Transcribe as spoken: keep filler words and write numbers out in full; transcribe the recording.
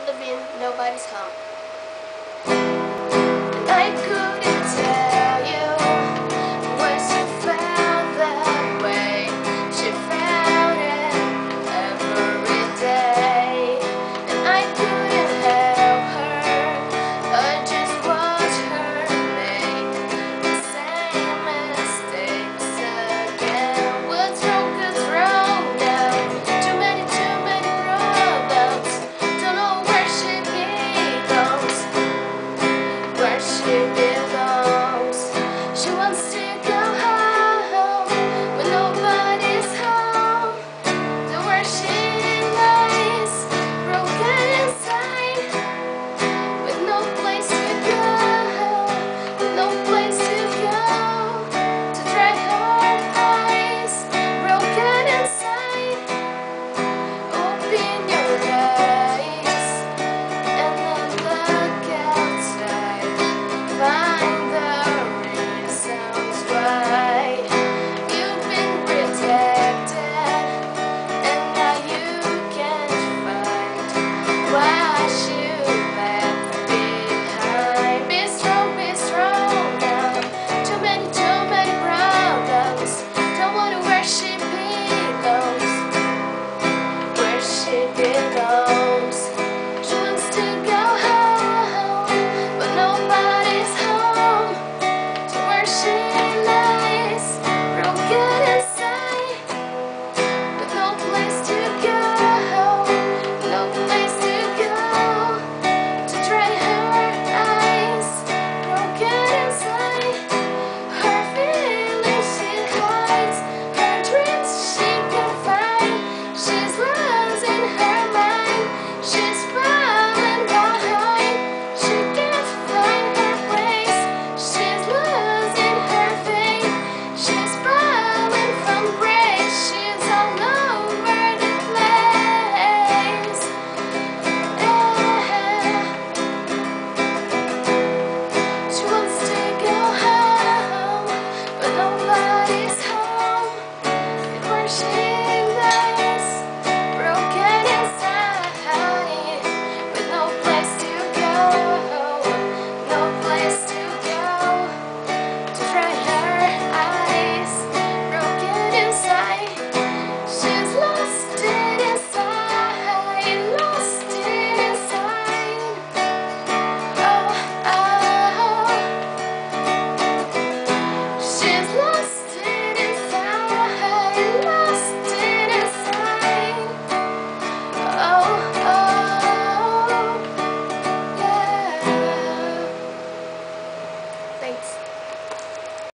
Lavigne, Nobody's Home. And I couldn't tell you when she felt that way. She felt it every day, and I couldn't help her. I just watched her make the same mistakes again. What's wrong? What's wrong now? Too many, too many problems. Don't know where she belongs. Where she belongs. She wants to go home when nobody's home. To where she